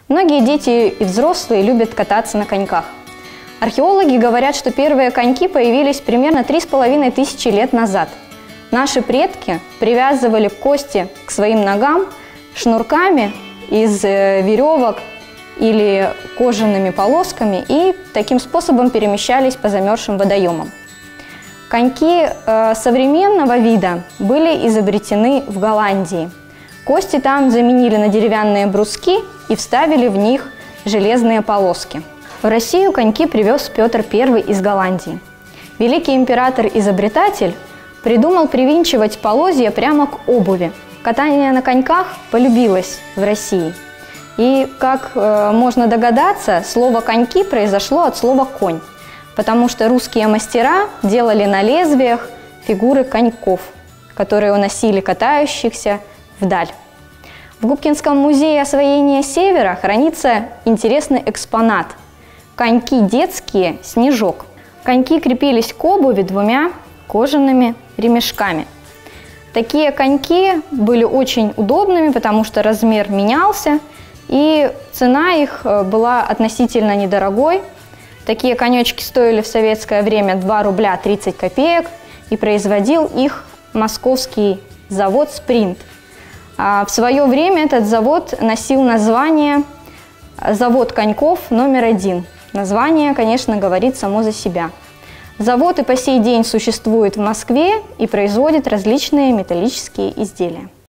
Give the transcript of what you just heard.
Многие дети и взрослые любят кататься на коньках. Археологи говорят, что первые коньки появились примерно 3500 лет назад. Наши предки привязывали кости к своим ногам шнурками из веревок или кожаными полосками и таким способом перемещались по замерзшим водоемам. Коньки современного вида были изобретены в Голландии. Кости там заменили на деревянные бруски и вставили в них железные полоски. В Россию коньки привез Петр I из Голландии. Великий император-изобретатель придумал привинчивать полозья прямо к обуви. Катание на коньках полюбилось в России. И, как можно догадаться, слово «коньки» произошло от слова «конь», потому что русские мастера делали на лезвиях фигуры коньков, которые уносили катающихся вдаль. В Губкинском музее освоения Севера хранится интересный экспонат – коньки детские «Снежок». Коньки крепились к обуви двумя кожаными ремешками. Такие коньки были очень удобными, потому что размер менялся, и цена их была относительно недорогой. Такие конечки стоили в советское время 2 рубля 30 копеек, и производил их московский завод «Спринт». В свое время этот завод носил название «Завод коньков номер 1». Название, конечно, говорит само за себя. Завод и по сей день существует в Москве и производит различные металлические изделия.